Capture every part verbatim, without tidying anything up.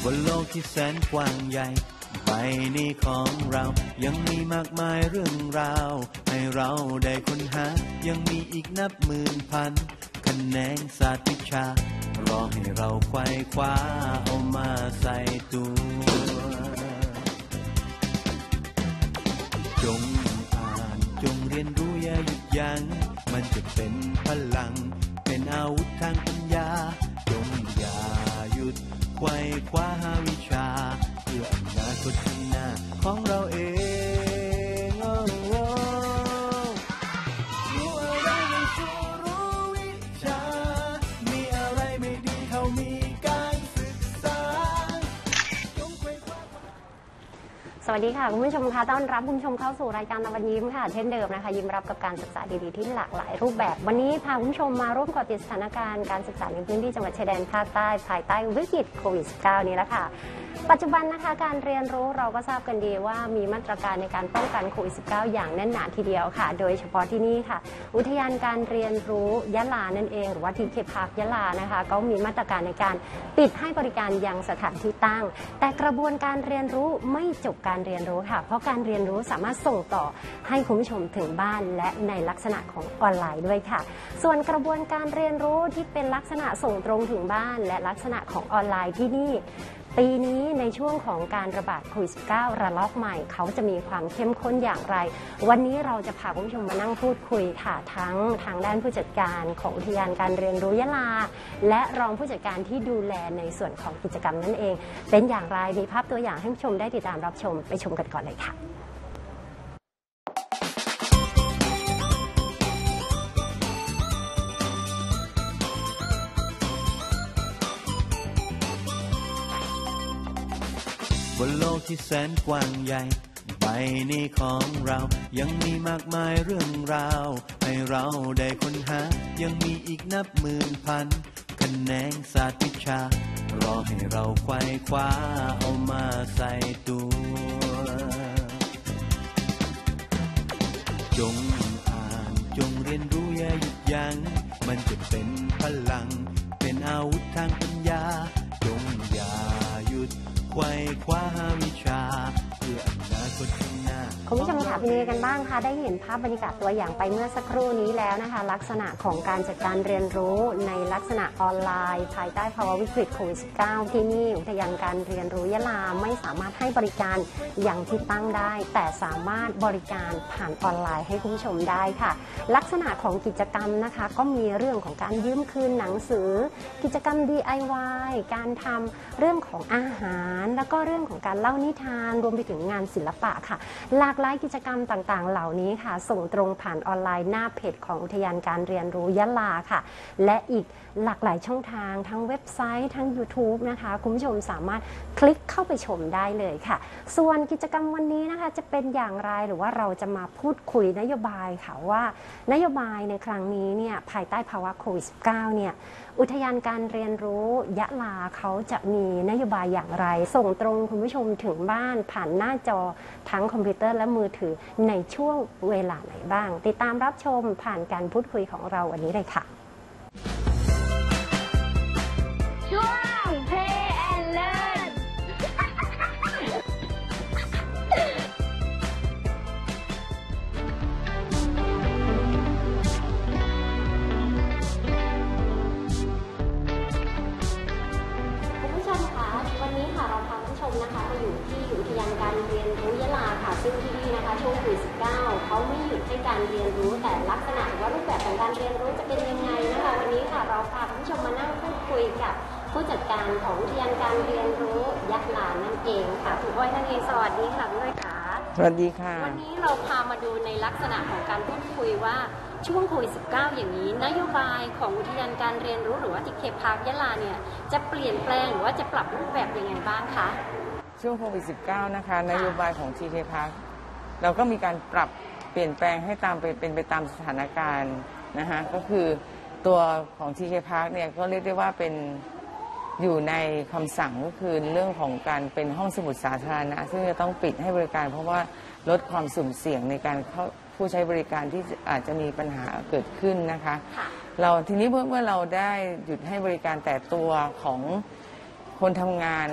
บนโลกที่แสนกว้างใหญ่ใบนี้ของเรายังมีมากมายเรื่องราวให้เราได้ค้นหายังมีอีกนับหมื่นพันแขนงศาสตร์วิชารอให้เราไขว่คว้าเอามาใส่ตัวจงอ่านจงเรียนรู้อย่าหยุดยั้งมันจะเป็นพลังเป็นอาวุธทางปัญญาจงอย่าหยุดไขว่คว้าหาวิชาเพื่ออนาคตข้างหน้าของเราเองโอ้โอ้รู้อะไรไม่สู้รู้วิชามีอะไรไม่ดีเท่ามีการศึกษาจงไขว่คว้าสวัสดีค่ะคุณผู้ชมคะต้อนรับคุณผู้ชมเข้าสู่รายการตะวันยิ้มค่ะเช่นเดิมนะคะยิ้มรับกับการศึกษาดีๆที่หลากหลายรูปแบบวันนี้พาคุณผู้ชมมาร่วมเกาะติดสถานการณ์การศึกษาในพื้นที่จังหวัดชายแดนภาคใต้ภายใต้วิกฤตโควิด สิบเก้า นี้แล้วค่ะปัจจุบันนะคะการเรียนรู้เราก็ทราบกันดีว่ามีมาตรการในการป้องกันโควิด สิบเก้า อย่างแน่นหนาทีเดียวค่ะโดยเฉพาะที่นี่ค่ะอุทยานการเรียนรู้ยะลานั่นเองหรือว่าทีเคพาร์คยะลานะคะก็มีมาตรการในการปิดให้บริการยังสถานที่ตั้งแต่กระบวนการเรียนรู้ไม่จบการเรียนรู้ค่ะเพราะการเรียนรู้สามารถส่งต่อให้คุณผู้ชมถึงบ้านและในลักษณะของออนไลน์ด้วยค่ะส่วนกระบวนการเรียนรู้ที่เป็นลักษณะส่งตรงถึงบ้านและลักษณะของออนไลน์ที่นี่ปีนี้ในช่วงของการระบาดโควิด สิบเก้า ระลอกใหม่เขาจะมีความเข้มข้นอย่างไรวันนี้เราจะพาคุณผู้ชมมานั่งพูดคุยค่ะทั้งทางด้านผู้จัดการของอุทยานการเรียนรู้ยะลาและรองผู้จัดการที่ดูแลในส่วนของกิจกรรมนั่นเองเป็นอย่างไรมีภาพตัวอย่างให้ผู้ชมได้ติดตามรับชมไปชมกันก่อนเลยค่ะบนโลกที่แสนกว้างใหญ่ใบนี้ของเรายังมีมากมายเรื่องราวให้เราได้ค้นหายังมีอีกนับหมื่นพันแขนงศาสตร์วิชารอให้เราไขว่คว้าเอามาใส่ตัวจงอ่านจงเรียนรู้อย่าหยุดยั้งมันจะเป็นพลังเป็นอาวุธทางปัญญาจงอย่าหยุดไขว่คว้าหาวิชาเพื่ออนาคตข้างหน้าคุณผู้ชมค่ะเป็นยังไงกันบ้างคะได้เห็นภาพบรรยากาศตัวอย่างไปเมื่อสักครู่นี้แล้วนะคะลักษณะของการจัดการเรียนรู้ในลักษณะออนไลน์ภายใต้ภาวะวิกฤตโควิด สิบเก้า ที่นี่อุทยานการเรียนรู้ยะลาไม่สามารถให้บริการอย่างที่ตั้งได้แต่สามารถบริการผ่านออนไลน์ให้คุณผู้ชมได้ค่ะลักษณะของกิจกรรมนะคะก็มีเรื่องของการยืมคืนหนังสือกิจกรรม ดี ไอ วาย การทำเรื่องของอาหารแล้วก็เรื่องของการเล่านิทานรวมไปถึงงานศิลปะค่ะหลากหลายกิจกรรมต่างๆเหล่านี้ค่ะส่งตรงผ่านออนไลน์หน้าเพจของอุทยานการเรียนรู้ยะลาค่ะและอีกหลากหลายช่องทางทั้งเว็บไซต์ทั้ง ยูทูบ นะคะคุณผู้ชมสามารถคลิกเข้าไปชมได้เลยค่ะส่วนกิจกรรมวันนี้นะคะจะเป็นอย่างไรหรือว่าเราจะมาพูดคุยนโยบายค่ะว่านโยบายในครั้งนี้เนี่ยภายใต้ภาวะโควิด สิบเก้า เนี่ยอุทยานการเรียนรู้ยะลาเขาจะมีนโยบายอย่างไรส่งตรงคุณผู้ชมถึงบ้านผ่านหน้าจอทั้งคอมพิวเตอร์และมือถือในช่วงเวลาไหนบ้างติดตามรับชมผ่านการพูดคุยของเราวันนี้เลยค่ะช่วง Play and Learn คุณผู้ชมคะวันนี้ค่ะเราพาคุณผู้ชมนะคะมาอยู่ที่อุทยานการเรียนรู้ยะลาค่ะซึ่งที่นี่นะคะช่วงโควิด สิบเก้า เขาไม่หยุดให้การเรียนรู้แต่ลักษณะหรือว่ารูปแบบของการเรียนรู้จะเป็นยังไงนะคะวันนี้ค่ะเราพาคุณผู้ชมมานั่งพูดคุยกับผู้จัดการของอุทยานการเรียนรู้ยะลานั่นเองค่ะคุณอ้อยนั่นเองสวัสดีค่ะคุณอ้อยค่ะสวัสดีค่ะวันนี้เราพามาดูในลักษณะของการพูดคุยว่าช่วงโควิด สิบเก้า อย่างนี้นโยบายของอุทยานการเรียนรู้หรือว่าทีเคพาร์คยะลาเนี่ยจะเปลี่ยนแปลงหรือว่าจะปรับรูปแบบยังไงบ้างคะช่วงโควิด สิบเก้า นะคะนโยบายของ ที เค Park เราก็มีการปรับเปลี่ยนแปลงให้ตามไปเป็นไปตามสถานการณ์นะคะก็คือตัวของ ที เค Park เนี่ยก็เรียกได้ว่าเป็นอยู่ในคำสั่งก็คือเรื่องของการเป็นห้องสมุดสาธารณะซึ่งจะต้องปิดให้บริการเพราะว่าลดความสุ่มเสี่ยงในการเข้าผู้ใช้บริการที่อาจจะมีปัญหาเกิดขึ้นนะคะเราทีนี้เมื่อเราได้หยุดให้บริการแต่ตัวของคนทำงาน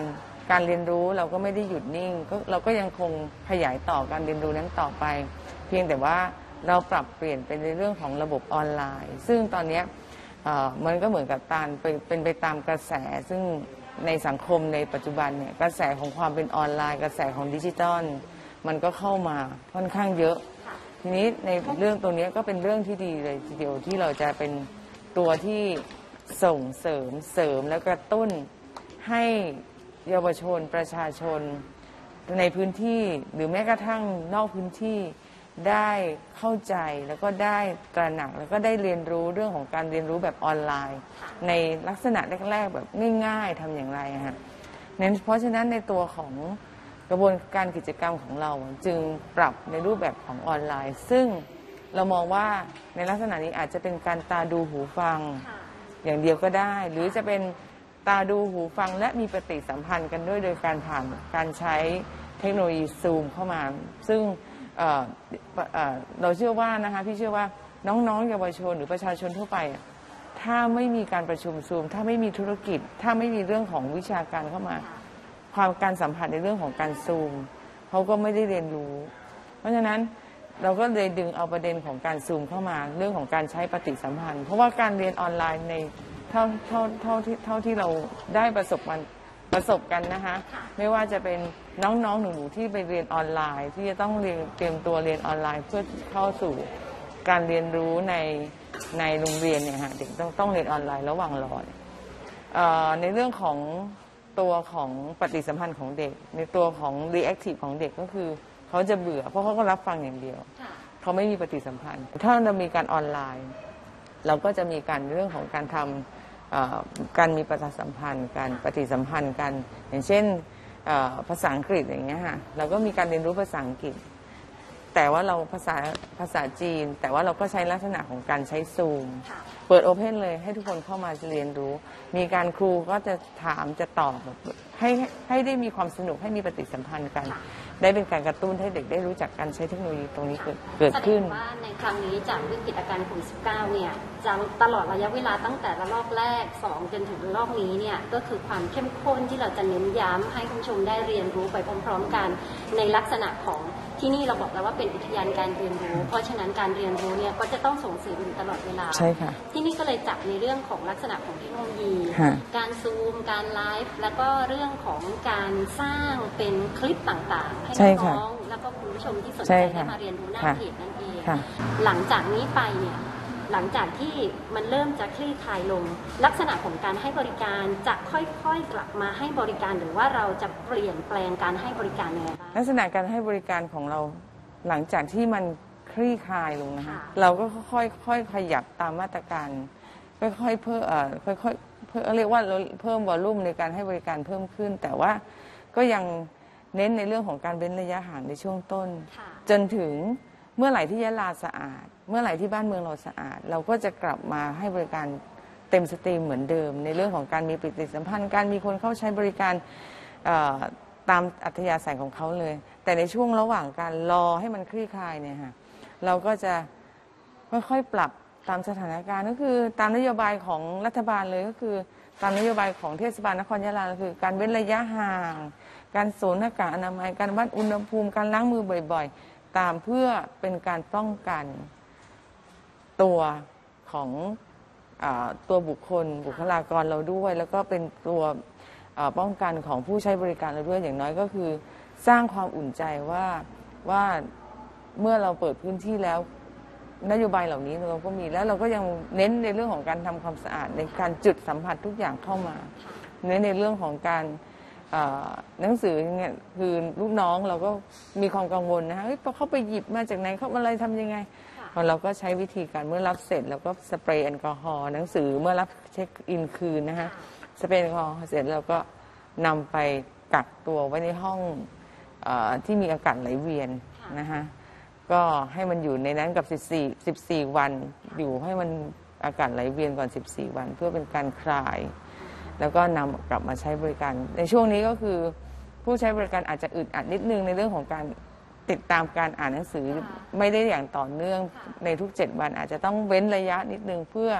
การเรียนรู้เราก็ไม่ได้หยุดนิ่งก็เราก็ยังคงขยายต่อการเรียนรู้นั้นต่อไป เพียงแต่ว่าเราปรับเปลี่ยนเป็นในเรื่องของระบบออนไลน์ซึ่งตอนนี้มันก็เหมือนกับตามเป็นไปตามกระแสซึ่งในสังคมในปัจจุบันเนี่ยกระแสของความเป็นออนไลน์กระแสของดิจิทัลมันก็เข้ามาค่อนข้างเยอะทีนี้ในเรื่องตรงนี้ก็เป็นเรื่องที่ดีเลยทีเดียวที่เราจะเป็นตัวที่ส่งเสริมเสริมและกระตุ้นให้เยาวชนประชาชนในพื้นที่หรือแม้กระทั่งนอกพื้นที่ได้เข้าใจแล้วก็ได้ตระหนักแล้วก็ได้เรียนรู้เรื่องของการเรียนรู้แบบออนไลน์ในลักษณะแรกๆแบบง่ายๆทำอย่างไรฮะนั้นเพราะฉะนั้นในตัวของกระบวนการกิจกรรมของเราจึงปรับในรูปแบบของออนไลน์ซึ่งเรามองว่าในลักษณะนี้อาจจะเป็นการตาดูหูฟังอย่างเดียวก็ได้หรือจะเป็นตาดูหูฟังและมีปฏิสัมพันธ์กันด้วยโดยการผ่านการใช้เทคโนโลยีซูมเข้ามาซึ่งเอ่อเอ่อเราเชื่อว่านะคะพี่เชื่อว่าน้องๆเยาวชนหรือประชาชนทั่วไปถ้าไม่มีการประชุมซูมถ้าไม่มีธุรกิจถ้าไม่มีเรื่องของวิชาการเข้ามาความการสัมผัสในเรื่องของการซูมเขาก็ไม่ได้เรียนรู้เพราะฉะนั้นเราก็เลยดึงเอาประเด็นของการซูมเข้ามาเรื่องของการใช้ปฏิสัมพันธ์เพราะว่าการเรียนออนไลน์ในเท่าเท่าเท่าที่เท่าที่เราได้ประสบมันประสบกันนะคะไม่ว่าจะเป็นน้องๆหนูๆที่ไปเรียนออนไลน์ที่จะต้องเรียนเตรียมตัวเรียนออนไลน์เพื่อเข้าสู่การเรียนรู้ในในโรงเรียนเนี่ยค่ะเด็กต้องต้องเรียนออนไลน์ระหว่างรอในเรื่องของตัวของปฏิสัมพันธ์ของเด็กในตัวของ reactive ของเด็กก็คือเขาจะเบื่อเพราะเขาก็รับฟังอย่างเดียวเขาไม่มีปฏิสัมพันธ์ถ้าเรามีการออนไลน์เราก็จะมีการเรื่องของการทำการมีปฏิสัมพันธ์การปฏิสัมพันธ์กันอย่างเช่นภาษาอังกฤษอย่างเงี้ยค่ะเราก็มีการเรียนรู้ภาษาอังกฤษแต่ว่าเราภาษาภาษาจีนแต่ว่าเราก็ใช้ลักษณะของการใช้ซูมเปิดโอเพนเลยให้ทุกคนเข้ามาเรียนรู้มีการครูก็จะถามจะตอบให้ให้ได้มีความสนุกให้มีปฏิสัมพันธ์กันได้เป็นการกระตุ้นให้เด็กได้รู้จักการใช้เทคโนโลยีตรงนี้เกิดเกิดขึ้นว่าในครั้งนี้จากวิกฤตการณ์โควิด สิบเก้า เนี่ยจะตลอดระยะเวลาตั้งแต่ระลอกแรกสองจนถึงระลอกนี้เนี่ยก็คือความเข้มข้นที่เราจะเน้นย้ำให้คุณผู้ชมได้เรียนรู้ไปพร้อมๆกันในลักษณะของที่นี่เราบอกแล้วว่าเป็นอุทยานการเรียนรู้เพราะฉะนั้นการเรียนรู้เนี่ยก็จะต้องส่งเสริมอยู่ตลอดเวลาใช่ค่ะที่นี่ก็เลยจับในเรื่องของลักษณะของเทคโนโลยีการซูมการไลฟ์แล้วก็เรื่องของการสร้างเป็นคลิปต่างๆให้น้องๆแล้วก็คุณผู้ชมที่สนใจได้มาเรียนรู้หน้าเพจนั่นเองหลังจากนี้ไปเนี่ยหลังจากที่มันเริ่มจะคลี่คลายลงลักษณะของการให้บริการจะค่อยๆกลับมาให้บริการหรือว่าเราจะเปลี่ยนแปลงการให้บริการยังไงบ้างลักษณะการให้บริการของเราหลังจากที่มันคลี่คลายลงนะคะเราก็ค่อยๆขยับตามมาตรการค่อยๆเพิ่มเอ่อค่อยๆเพิ่มเรียกว่าเพิ่มวอลลุ่มในการให้บริการเพิ่มขึ้นแต่ว่าก็ยังเน้นในเรื่องของการเว้นระยะห่างในช่วงต้นจนถึงเมื่อไหร่ที่ยะลาสะอาดเมื่อไหร่ที่บ้านเมืองเราสะอาดเราก็จะกลับมาให้บริการเต็มสตรีมเหมือนเดิมในเรื่องของการมีปฏิสัมพันธ์การมีคนเข้าใช้บริการตามอัธยาศัยของเขาเลยแต่ในช่วงระหว่างการรอให้มันคลี่คลายเนี่ยค่ะเราก็จะค่อยๆปรับตามสถานการณ์ก็คือตามนโยบายของรัฐบาลเลยก็คือตามนโยบายของเทศบาลนครยะลาคือการเว้นระยะห่างการสวมหน้ากากอนามัยการวัดอุณหภูมิการล้างมือบ่อยๆตามเพื่อเป็นการป้องกันตัวของตัวบุคคลบุคลากรเราด้วยแล้วก็เป็นตัวป้องกันของผู้ใช้บริการเราด้วยอย่างน้อยก็คือสร้างความอุ่นใจว่าว่าเมื่อเราเปิดพื้นที่แล้วนโยบายเหล่านี้เราก็มีแล้วเราก็ยังเน้นในเรื่องของการทำความสะอาดในการจุดสัมผัสทุกอย่างเข้ามาเน้นในเรื่องของการหนังสือเนี่ยคือลูกน้องเราก็มีความกังวลนะคะพอเขาไปหยิบมาจากไหนเขาอะไรทำยังไงเราก็ใช้วิธีการเมื่อรับเสร็จเราก็สเปรย์แอลกอฮอล์หนังสือเมื่อรับเช็คอินคืนนะคะสเปรย์แอลกอฮอล์เสร็จเราก็นำไปกักตัวไว้ในห้องที่มีอากาศไหลเวียนนะคะก็ให้มันอยู่ในนั้นกับสิบสี่ สิบสี่วันอยู่ให้มันอากาศไหลเวียนก่อนสิบสี่วันเพื่อเป็นการคลายแล้วก็นำกลับมาใช้บริการในช่วงนี้ก็คือผู้ใช้บริการอาจจะอึดอัดนิดนึงในเรื่องของการติดตามการอ่านหนังสือไม่ได้อย่างต่อเนื่องในทุกเจ็ดวันอาจจะต้องเว้นระยะนิดนึงเพื่อ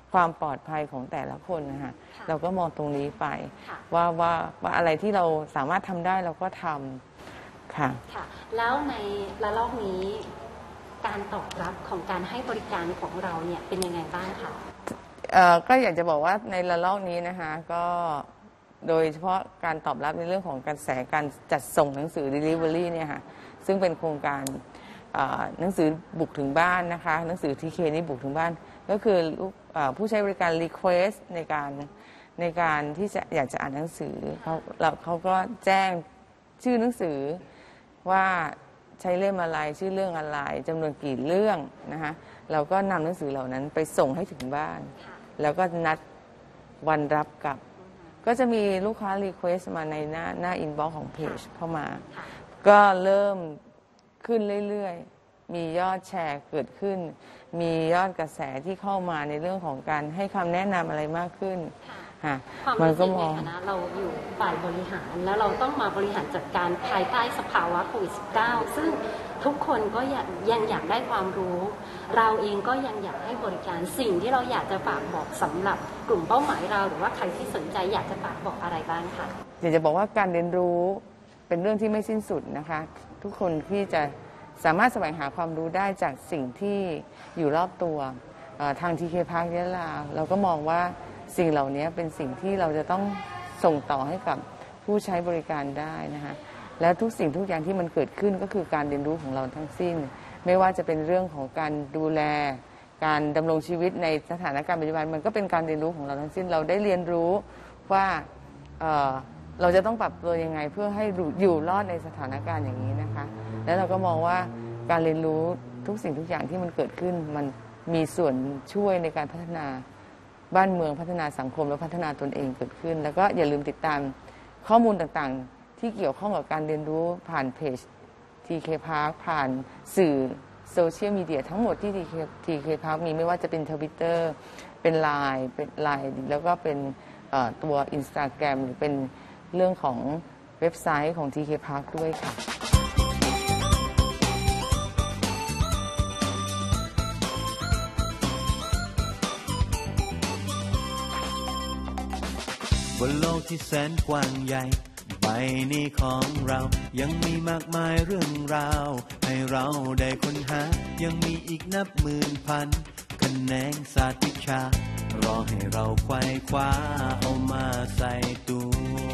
ความปลอดภัยของแต่ละคนนะคะเราก็มองตรงนี้ไปค่ะว่าว่าว่าอะไรที่เราสามารถทำได้เราก็ทำค่ะค่ะ แล้วในระลอกนี้การตอบรับของการให้บริการของเราเนี่ยเป็นยังไงบ้างคะเอ่อก็อยากจะบอกว่าในระลอกนี้นะคะก็โดยเฉพาะการตอบรับในเรื่องของกระแสการจัดส่งหนังสือ Delivery เนี่ยค่ะซึ่งเป็นโครงการเอ่อหนังสือบุกถึงบ้านนะคะหนังสือ ที เค นี่บุกถึงบ้านก็คือเอ่อผู้ใช้บริการ Request ในการในการที่จะอยากจะอ่านหนังสือเขาเราเขาก็แจ้งชื่อหนังสือว่าใช้เล่มอะไรชื่อเรื่องอะไรจำนวนกี่เรื่องนะคะเราก็นำหนังสือเหล่านั้นไปส่งให้ถึงบ้าน แล้วก็นัดวันรับกลับ ก็จะมีลูกค้ารีเควสต์มาในหน้าหน้าอินบ็อกซ์ของเพจเข้ามา ก็เริ่มขึ้นเรื่อยๆ มียอดแชร์เกิดขึ้น มียอดกระแสที่เข้ามาในเรื่องของการให้คำแนะนำอะไรมากขึ้นค่ะค่ะความมันรู้ก็สึกมในองฐานะเราอยู่ฝ่ายบริหาร แล้วเราต้องมาบริหารจัดการภายใต้สภาวะโควิด สิบเก้า ซึ่งทุกคนก็ยังยังอยากได้ความรู้ เราเองก็ยังอยากให้บริการสิ่งที่เราอยากจะฝากบอกสำหรับกลุ่มเป้าหมายเราหรือว่าใครที่สนใจอยากจะฝากบอกอะไรบ้างคะอยากจะบอกว่าการเรียนรู้เป็นเรื่องที่ไม่สิ้นสุดนะคะ ทุกคนที่จะสามารถแสวงหาความรู้ได้จากสิ่งที่อยู่รอบตัวเอ่อทาง ที เค Park ยะลาเราก็มองว่าสิ่งเหล่านี้เป็นสิ่งที่เราจะต้องส่งต่อให้กับผู้ใช้บริการได้นะคะแล้วทุกสิ่งทุกอย่างที่มันเกิดขึ้นก็คือการเรียนรู้ของเราทั้งสิ้น ไม่ว่าจะเป็นเรื่องของการดูแลการดำรงชีวิตในสถานการณ์ปัจจุบันมันก็เป็นการเรียนรู้ของเราทั้งสิ้นเราได้เรียนรู้ว่าเอ่อเราจะต้องปรับตัวยังไงเพื่อให้อยู่รอดในสถานการณ์อย่างนี้นะคะแล้วเราก็มองว่าการเรียนรู้ทุกสิ่งทุกอย่างที่มันเกิดขึ้นมันมีส่วนช่วยในการพัฒนาบ้านเมืองพัฒนาสังคมและพัฒนาตนเองเกิดขึ้นแล้วก็อย่าลืมติดตามข้อมูลต่างๆที่เกี่ยวข้องกับการเรียนรู้ผ่านเพจ ที เค Park ผ่านสื่อโซเชียลมีเดียทั้งหมดที่ ที เค Park มีไม่ว่าจะเป็น Twitter เป็น ไลน์ เป็น ไลน์ แล้วก็เป็นตัว Instagram หรือเป็นเรื่องของเว็บไซต์ของ ที เค Park ด้วยค่ะบนโลกที่แสนกว้างใหญ่ใบนี้ของเรายังมีมากมายเรื่องราวให้เราได้ค้นหายังมีอีกนับหมื่นพันแขนงศาสตร์วิชารอให้เราไขว่คว้าเอามาใส่ตัว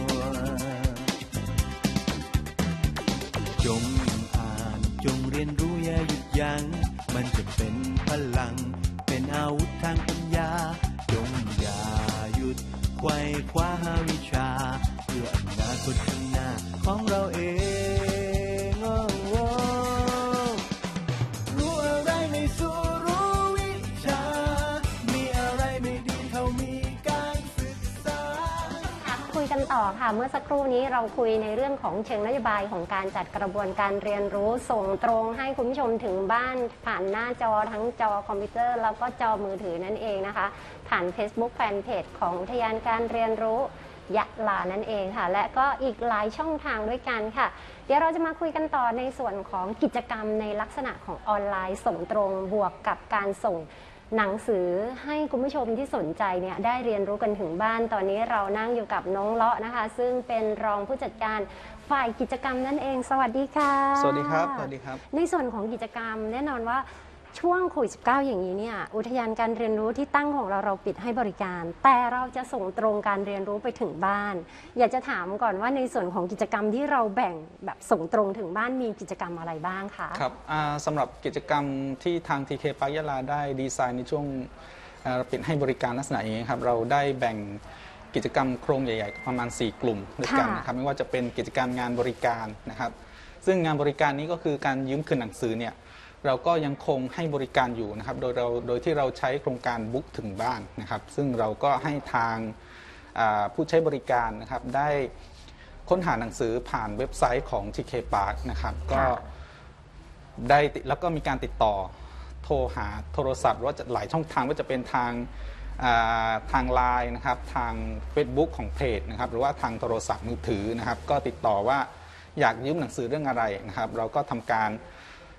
จงอ่านจงเรียนรู้อย่าหยุดยั้งมันจะเป็นพลังเป็นอาวุธทางปัญญาจงอย่าหยุดไขว่คว้าหาวิชาเพื่ออนาคตข้างหน้าของเราเองโอ้โอ้รู้อะไรไม่สู้รู้วิชามีอะไรไม่ดีเท่ามีการศึกษาคุยกันต่อค่ะเมื่อสักครู่นี้เราคุยในเรื่องของเชิงนโยบายของการจัดกระบวนการเรียนรู้ส่งตรงให้คุณผู้ชมถึงบ้านผ่านหน้าจอทั้งจอคอมพิวเตอร์แล้วก็จอมือถือนั่นเองนะคะผ่าน Facebook Fanpage ของอุทยานการเรียนรู้ยะลานั่นเองค่ะและก็อีกหลายช่องทางด้วยกันค่ะเดี๋ยวเราจะมาคุยกันต่อในส่วนของกิจกรรมในลักษณะของออนไลน์ส่งตรงบวกกับการส่งหนังสือให้คุณผู้ชมที่สนใจเนี่ยได้เรียนรู้กันถึงบ้านตอนนี้เรานั่งอยู่กับน้องเลาะนะคะซึ่งเป็นรองผู้จัดการฝ่ายกิจกรรมนั่นเองสวัสดีค่ะสวัสดีครับสวัสดีครับในส่วนของกิจกรรมแน่นอนว่าช่วงโควิด สิบเก้า อย่างนี้เนี่ยอุทยานการเรียนรู้ที่ตั้งของเราเราปิดให้บริการแต่เราจะส่งตรงการเรียนรู้ไปถึงบ้านอยากจะถามก่อนว่าในส่วนของกิจกรรมที่เราแบ่งแบบส่งตรงถึงบ้านมีกิจกรรมอะไรบ้างคะครับสำหรับกิจกรรมที่ทาง ที เค Park ยะลาได้ดีไซน์ในช่วงปิดให้บริการลักษณะอย่างนี้ครับเราได้แบ่งกิจกรรมโครงใหญ่ๆประมาณสี่กลุ่มด้วยกันนะครับไม่ว่าจะเป็นกิจกรรมงานบริการนะครับซึ่งงานบริการนี้ก็คือการยืมคืนหนังสือเนี่ยเราก็ยังคงให้บริการอยู่นะครับโดยเราโดยที่เราใช้โครงการบุ๊กถึงบ้านนะครับซึ่งเราก็ให้ทางผู้ใช้บริการนะครับได้ค้นหาหนังสือผ่านเว็บไซต์ของ ที เค Park นะครับก็ได้แล้วก็มีการติดต่อโทรหาโทรศัพท์ว่าหลายช่องทางว่าจะเป็นทางทางไลน์นะครับทาง Facebook ของเพจนะครับหรือว่าทางโทรศัพท์มือถือนะครับก็ติดต่อว่าอยากยืมหนังสือเรื่องอะไรนะครับเราก็ทำการ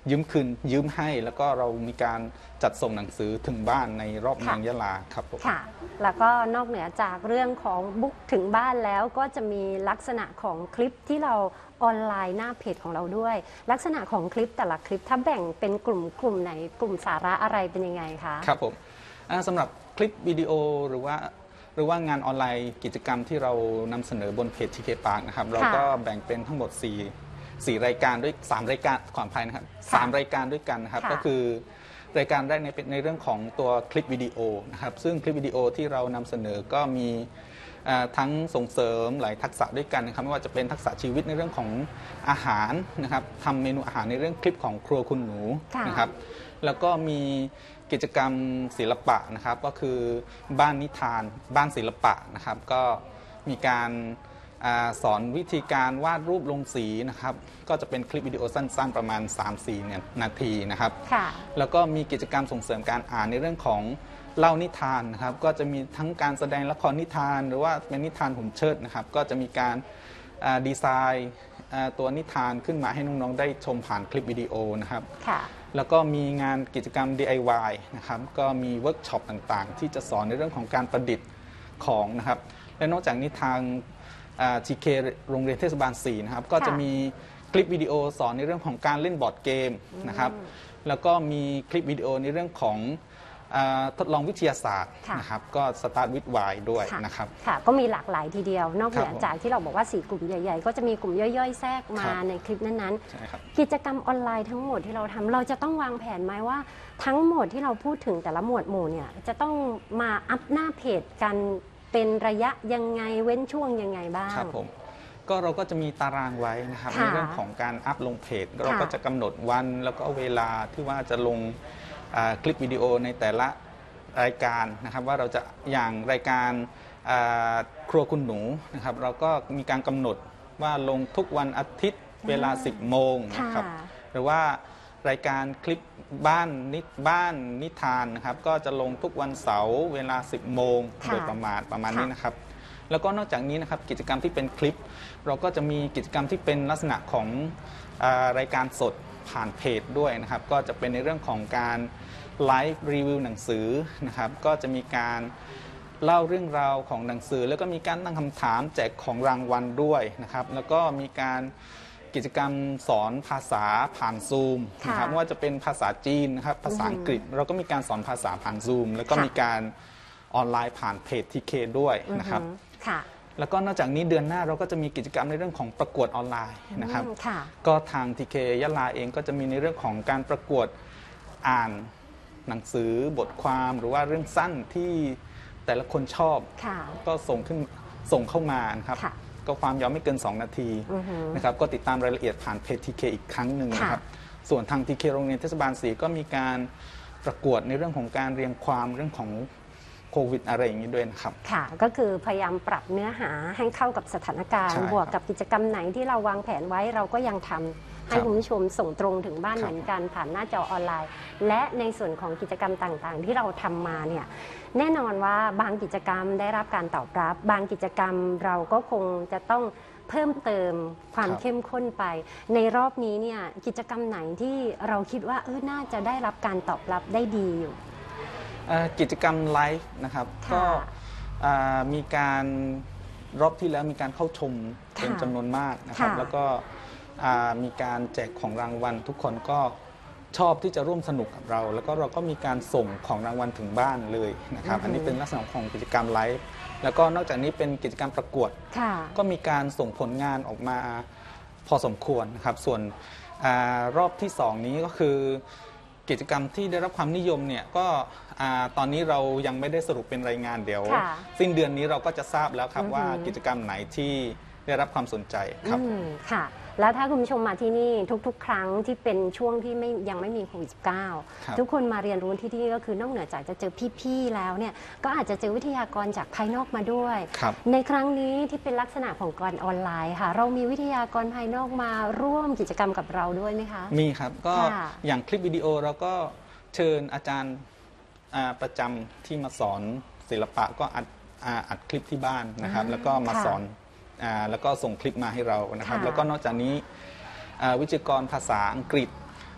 ยืมคืนยืมให้แล้วก็เรามีการจัดส่งหนังสือถึงบ้านในรอบเมืองยะลาครับผมค่ะแล้วก็นอกเหนือจากเรื่องของบุ๊กถึงบ้านแล้วก็จะมีลักษณะของคลิปที่เราออนไลน์หน้าเพจของเราด้วยลักษณะของคลิปแต่ละคลิปถ้าแบ่งเป็นกลุ่มกลุ่มไหนกลุ่มสาระอะไรเป็นยังไงคะครับผมสำหรับคลิปวิดีโอหรือว่าหรือว่างานออนไลน์กิจกรรมที่เรานำเสนอบนเพจ ที เค Park นะครับเราก็แบ่งเป็นทั้งหมด4 4รายการด้วย3รายการขออภัยนะครับสามรายการด้วยกันนะครับก็คือรายการแรกในในเรื่องของตัวคลิปวิดีโอนะครับซึ่งคลิปวิดีโอที่เรานำเสนอก็มีทั้งส่งเสริมหลายทักษะด้วยกันนะครับไม่ว่าจะเป็นทักษะชีวิตในเรื่องของอาหารนะครับทำเมนูอาหารในเรื่องคลิปของครัวคุณหนูนะครับแล้วก็มีกิจกรรมศิลปะนะครับก็คือบ้านนิทานบ้านศิลปะนะครับก็มีการสอนวิธีการวาดรูปลงสีนะครับก็จะเป็นคลิปวิดีโอสั้นๆประมาณ สามถึงสี่ นาทีนะครับแล้วก็มีกิจกรรมส่งเสริมการอ่านในเรื่องของเล่านิทานนะครับก็จะมีทั้งการแสดงละครนิทานหรือว่าเป็นนิทานหุ่นเชิดนะครับก็จะมีการดีไซน์ตัวนิทานขึ้นมาให้น้องๆได้ชมผ่านคลิปวิดีโอนะครับแล้วก็มีงานกิจกรรม ดี ไอ วาย นะครับก็มีเวิร์กช็อปต่างๆที่จะสอนในเรื่องของการประดิษฐ์ของนะครับและนอกจากนี้ทางที เค โรงเรียนเทศบาลสี่นะครับก็จะมีคลิปวิดีโอสอนในเรื่องของการเล่นบอร์ดเกมนะครับแล้วก็มีคลิปวิดีโอในเรื่องของทดลองวิทยาศาสตร์นะครับก็สตาร์ทวิทย์วายด้วยนะครับค่ะก็มีหลากหลายทีเดียวนอกเหนือจากที่เราบอกว่าสี่กลุ่มใหญ่ๆก็จะมีกลุ่มย่อยๆแทรกมาในคลิปนั้นๆกิจกรรมออนไลน์ทั้งหมดที่เราทำเราจะต้องวางแผนไหมว่าทั้งหมดที่เราพูดถึงแต่ละหมวดหมู่เนี่ยจะต้องมาอัพหน้าเพจกันเป็นระยะยังไงเว้นช่วงยังไงบ้างครับผมก็เราก็จะมีตารางไว้นะครับในเรื่องของการอัพลงเพจเราก็จะกำหนดวันแล้วก็เวลาที่ว่าจะลงคลิปวิดีโอในแต่ละรายการนะครับว่าเราจะอย่างรายการครัวคุณหนูนะครับเราก็มีการกำหนดว่าลงทุกวันอาทิตย์เวลา สิบโมงนะครับหรือว่ารายการคลิปบ้านนิบ้านนิทานนะครับก็จะลงทุกวันเสาร์เวลา สิบโมงโดยประมาณประมาณนี้นะครับแล้วก็นอกจากนี้นะครับกิจกรรมที่เป็นคลิปเราก็จะมีกิจกรรมที่เป็นลักษณะของรายการสดผ่านเพจด้วยนะครับก็จะเป็นในเรื่องของการไลฟ์รีวิวหนังสือนะครับก็จะมีการเล่าเรื่องราวของหนังสือแล้วก็มีการตั้งคำถามแจกของรางวัลด้วยนะครับแล้วก็มีการกิจกรรมสอนภาษาผ่านซูมนะครับไม่ว่าจะเป็นภาษาจีนนะครับภาษาอังกฤษเราก็มีการสอนภาษาผ่านซูมแล้วก็มีการออนไลน์ผ่านเพจ ที เค ด้วยนะครับแล้วก็นอกจากนี้เดือนหน้าเราก็จะมีกิจกรรมในเรื่องของประกวดออนไลน์นะครับก็ทาง ที เค ยะลาเองก็จะมีในเรื่องของการประกวดอ่านหนังสือบทความหรือว่าเรื่องสั้นที่แต่ละคนชอบก็ส่งขึ้นส่งเข้ามานะครับก็ความยาวไม่เกินสองนาทีนะครับก็ติดตามรายละเอียดผ่านเพจ ที เค อีกครั้งหนึ่งนะครับส่วนทาง ที เค โรงเรียนเทศบาลสี่ก็มีการประกวดในเรื่องของการเรียงความเรื่องของโควิดอะไรอย่างนี้ด้วยนะครับค่ะก็คือพยายามปรับเนื้อหาให้เข้ากับสถานการณ์บวกกับกิจกรรมไหนที่เราวางแผนไว้เราก็ยังทำให้คุณผู้ชมส่งตรงถึงบ้านเหมือนกันผ่านหน้าจอออนไลน์และในส่วนของกิจกรรมต่างๆที่เราทำมาเนี่ยแน่นอนว่าบางกิจกรรมได้รับการตอบรับบางกิจกรรมเราก็คงจะต้องเพิ่มเติมความเข้มข้นไปในรอบนี้เนี่ยกิจกรรมไหนที่เราคิดว่าเออน่าจะได้รับการตอบรับได้ดีอยู่กิจกรรมไลฟ์นะครับก็มีการรอบที่แล้วมีการเข้าชมเป็นจำนวนมากนะครับแล้วก็มีการแจกของรางวัลทุกคนก็ชอบที่จะร่วมสนุกกับเราแล้วก็เราก็มีการส่งของรางวัลถึงบ้านเลยนะครับอันนี้เป็นลักษณะของกิจกรรมไลฟ์แล้วก็นอกจากนี้เป็นกิจกรรมประกวดก็มีการส่งผลงานออกมาพอสมควรนะครับส่วนอรอบที่สองนี้ก็คือกิจกรรมที่ได้รับความนิยมเนี่ยก็ตอนนี้เรายังไม่ได้สรุปเป็นรายงานเดี๋ยวสิ้นเดือนนี้เราก็จะทราบแล้วครับว่ากิจกรรมไหนที่ได้รับความสนใจครับค่ะแล้วถ้าคุณผู้ชมมาที่นี่ทุกๆครั้งที่เป็นช่วงที่ไม่ยังไม่มีโควิด สิบเก้า ทุกคนมาเรียนรู้ที่นี่ก็คือนอกเหนือจากจะเจอพี่ๆแล้วเนี่ยก็อาจจะเจอวิทยากรจากภายนอกมาด้วยในครั้งนี้ที่เป็นลักษณะของการออนไลน์ค่ะเรามีวิทยากรภายนอกมาร่วมกิจกรรมกับเราด้วยไหมคะมีครับก็อย่างคลิปวิดีโอเราก็เชิญอาจารย์ประจำที่มาสอนศิลปะก็อัดอัดคลิปที่บ้านนะครับแล้วก็มาสอนแล้วก็ส่งคลิปมาให้เรานะครับแล้วก็นอกจากนี้วิทยากรภาษาอังกฤษ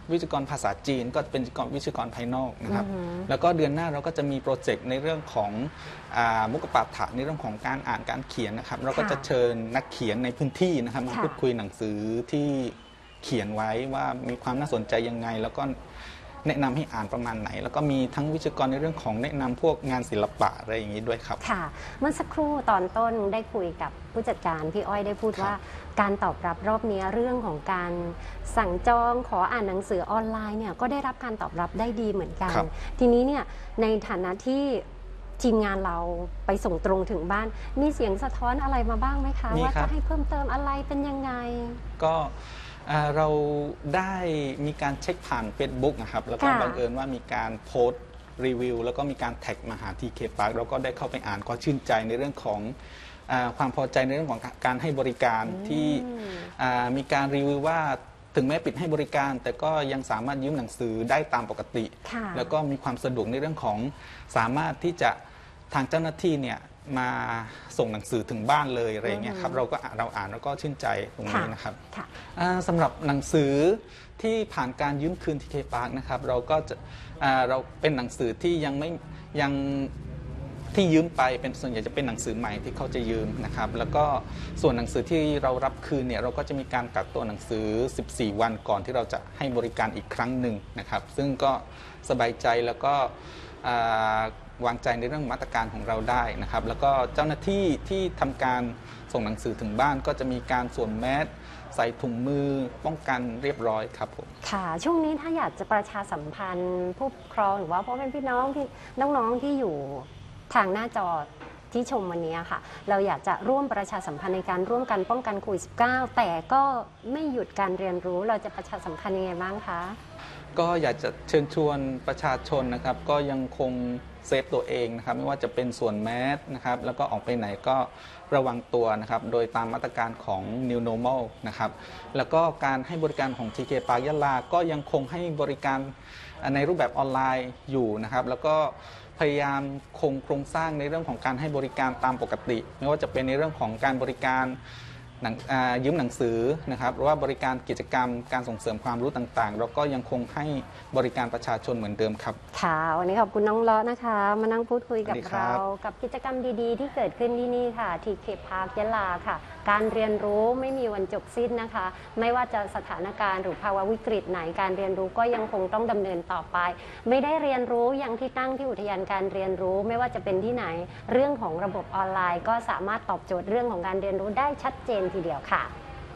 วิทยากรภาษาจีนก็เป็นวิทยากรภายนอกนะครับแล้วก็เดือนหน้าเราก็จะมีโปรเจกต์ในเรื่องของมุกปาฐะในเรื่องของการอ่านการเขียนนะครับเราก็จะเชิญนักเขียนในพื้นที่นะครับมาพูดคุยหนังสือที่เขียนไว้ว่ามีความน่าสนใจยังไงแล้วก็แนะนำให้อ่านประมาณไหนแล้วก็มีทั้งวิทยากรในเรื่องของแนะนำพวกงานศิลปะอะไรอย่างนี้ด้วยครับค่ะเมื่อสักครู่ตอนต้นได้คุยกับผู้จัดการพี่อ้อยได้พูดว่าการตอบรับรอบนี้เรื่องของการสั่งจองขออ่านหนังสือออนไลน์เนี่ยก็ได้รับการตอบรับได้ดีเหมือนกันทีนี้เนี่ยในฐานะที่ทีมงานเราไปส่งตรงถึงบ้านมีเสียงสะท้อนอะไรมาบ้างไหมคะว่าจะให้เพิ่มเติมอะไรเป็นยังไงก็เราได้มีการเช็คผ่าน Facebook นะครับแล้วก็บังเอิญว่ามีการโพสต์รีวิวแล้วก็มีการแท็กมาหา ที เค Park เราก็ได้เข้าไปอ่านก็ชื่นใจในเรื่องของความพอใจในเรื่องของการให้บริการที่มีการรีวิวว่าถึงแม้ปิดให้บริการแต่ก็ยังสามารถยืมหนังสือได้ตามปกติแล้วก็มีความสะดวกในเรื่องของสามารถที่จะทางเจ้าหน้าที่เนี่ยมาส่งหนังสือถึงบ้านเลยอะไรเงี้ยครับเราก็เราอ่านแล้วก็ชื่นใจตรงนี้นะครับสำหรับหนังสือที่ผ่านการยืมคืน ที เค Park นะครับเราก็จะเราเป็นหนังสือที่ยังไม่ยังที่ยืมไปเป็นส่วนใหญ่จะเป็นหนังสือใหม่ที่เขาจะยืมนะครับแล้วก็ส่วนหนังสือที่เรารับคืนเนี่ยเราก็จะมีการกักตัวหนังสือสิบสี่วันก่อนที่เราจะให้บริการอีกครั้งหนึ่งนะครับซึ่งก็สบายใจแล้วก็วางใจในเรื่องมาตรการของเราได้นะครับแล้วก็เจ้าหน้าที่ที่ทำการส่งหนังสือถึงบ้านก็จะมีการสวมแมสใส่ถุงมือป้องกันเรียบร้อยครับผมค่ะช่วงนี้ถ้าอยากจะประชาสัมพันธ์ผู้ปกครองหรือว่าพ่อแม่พี่น้องที่น้องๆที่อยู่ทางหน้าจอที่ชมวันนี้ค่ะเราอยากจะร่วมประชาสัมพันธ์ในการร่วมกันป้องกันโควิด สิบเก้า แต่ก็ไม่หยุดการเรียนรู้เราจะประชาสัมพันธ์ยังไงบ้างคะก็อยากจะเชิญชวนประชาชนนะครับก็ยังคงเซฟตัวเองนะครับไม่ว่าจะเป็นส่วนแมสนะครับแล้วก็ออกไปไหนก็ระวังตัวนะครับโดยตามมาตรการของ New Normal นะครับแล้วก็การให้บริการของ ที เค Park ยะลาก็ยังคงให้บริการในรูปแบบออนไลน์อยู่นะครับแล้วก็พยายามคงโครงสร้างในเรื่องของการให้บริการตามปกติไม่ว่าจะเป็นในเรื่องของการบริการยืมหนังสือนะครับหรือว่าบริการกิจกรรมการส่งเสริมความรู้ต่างๆเราก็ยังคงให้บริการประชาชนเหมือนเดิมครับค่ะวันนี้ขอบคุณน้องเลาะนะคะมานั่งพูดคุยกับเรากับกิจกรรมดีๆที่เกิดขึ้นที่นี่ค่ะ ที เค Park ยะลาค่ะการเรียนรู้ไม่มีวันจบสิ้นนะคะไม่ว่าจะสถานการณ์หรือภาวะวิกฤตไหนการเรียนรู้ก็ยังคงต้องดำเนินต่อไปไม่ได้เรียนรู้อย่างที่ตั้งที่อุทยานการเรียนรู้ไม่ว่าจะเป็นที่ไหนเรื่องของระบบออนไลน์ก็สามารถตอบโจทย์เรื่องของการเรียนรู้ได้ชัดเจนทีเดียวค่ะ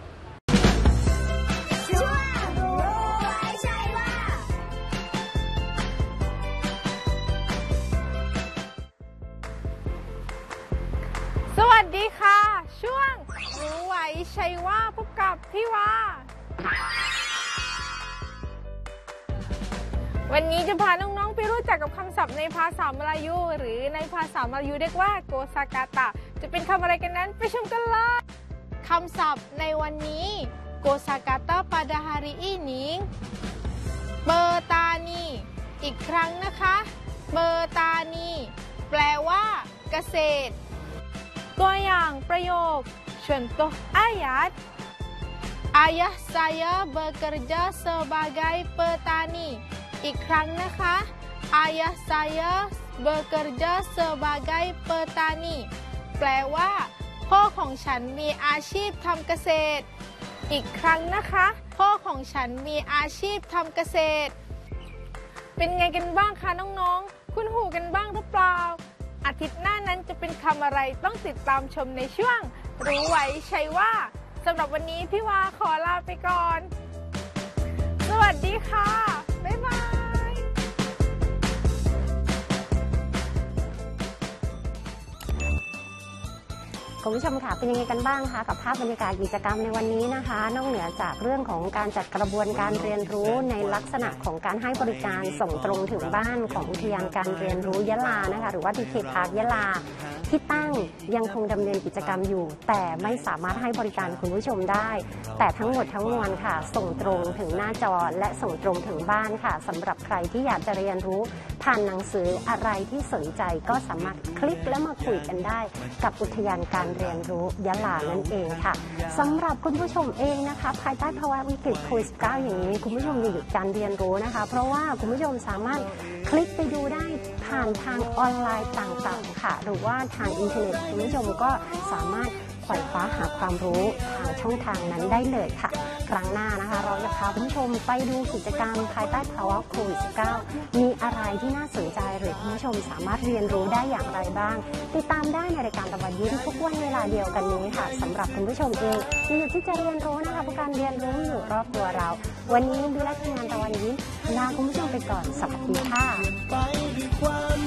สวัสดีค่ะช่วงรู้ไว้ใช่ว่าพบกับพี่วาวันนี้จะพาน้องๆไปรู้จักกับคำศัพท์ในภาษามลายูหรือในภาษามลายูเรียกว่าโกซากาตะจะเป็นคำอะไรกันนั้นไปชมกันเลยคำศัพท์ในวันนี้โกซากาตะ pada hari ini เปอร์ตานีอีกครั้งนะคะเปอร์ตานีแปลว่าเกษตรตัวอย่างประโยค contoh ayat ayah saya bekerja sebagai petani อีกครั้งนะคะ ayah saya bekerja sebagai petani แปลว่าพ่อของฉันมีอาชีพทำเกษตรอีกครั้งนะคะพ่อของฉันมีอาชีพทำเกษตรเป็นไงกันบ้างคะน้องๆคุ้นหูกันบ้างหรือเปล่าอาทิตย์หน้านั้นจะเป็นคำอะไรต้องติดตามชมในช่วงรู้ไว้ใช่ว่าสำหรับวันนี้พี่วาขอลาไปก่อนสวัสดีค่ะบ๊ายบายคุณผู้ชมค่ะเป็นยังไงกันบ้างคะกับภาพบรรยากาศกิจกรรมในวันนี้นะคะนอกเหนือจากเรื่องของการจัดกระบวนการเรียนรู้ในลักษณะของการให้บริการส่งตรงถึงบ้านของอุทยานการเรียนรู้ยะลานะคะหรือว่า ที เค Park ยะลาที่ตั้งยังคงดำเนินกิจกรรมอยู่แต่ไม่สามารถให้บริการคุณผู้ชมได้แต่ทั้งหมดทั้งมวลค่ะส่งตรงถึงหน้าจอและส่งตรงถึงบ้านค่ะสำหรับใครที่อยากจะเรียนรู้ผ่านหนังสืออะไรที่สนใจก็สามารถคลิกและมาคุยกันได้กับอุทยานการเรียนรู้ยะลานั่นเองค่ะสำหรับคุณผู้ชมเองนะคะภายใต้ภาวะวิกฤตโควิด สิบเก้า อย่างนี้คุณผู้ชมอย่าหยุดการเรียนรู้นะคะเพราะว่าคุณผู้ชมสามารถคลิกไปดูได้ผ่านทางออนไลน์ต่างๆค่ะหรือว่าทางอินเทอร์เน็ตคุณผู้ชมก็สามารถไขว่คว้าหาความรู้ทางช่องทางนั้นได้เลยค่ะครั้งหน้านะคะเราจะพาคุณผู้ชมไปดูกิจกรรมภายใต้ภาวะโควิด สิบเก้า มีอะไรที่น่าสนใจหรือคุณผู้ชมสามารถเรียนรู้ได้อย่างไรบ้างติดตามได้ในรายการตะวันยิ้มทุกวันเวลาเดียวกันนี้ค่ะสำหรับคุณผู้ชมเองมีอยู่ที่จะเรียนรู้นะคะเพราะการเรียนรู้อยู่รอบตัวเราวันนี้บิวและทีมงานตะวันยิ้มลาคุณผู้ชมไปก่อนสวัสดีค่ะ